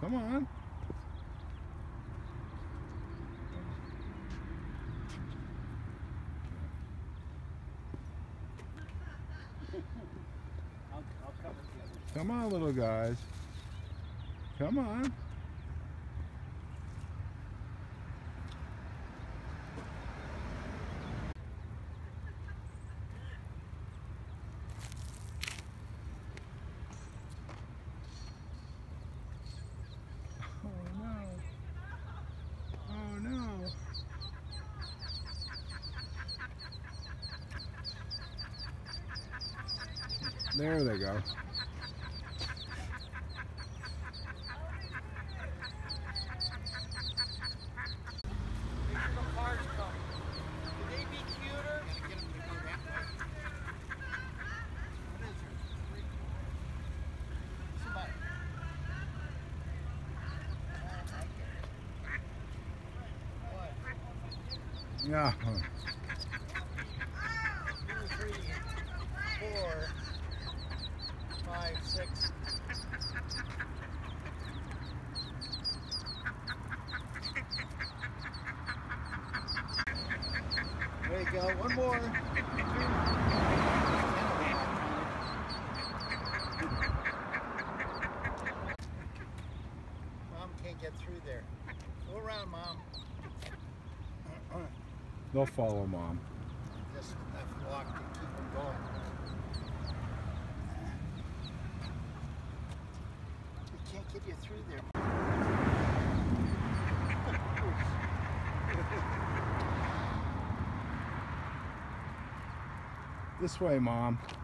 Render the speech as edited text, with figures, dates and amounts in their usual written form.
Come on. I'll cover the others. Come on, little guys. Come on. Oh no. Oh no. There they go. Cars come. Would they be cuter? Gotta get them to go that way. What is there? Somebody. What? Yeah. 2, 3, 4, 5, 6. There you go. One more. Mom can't get through there. Go around, Mom. They'll follow Mom. Just enough walk to keep them going. We can't get you through there. This way, Mom.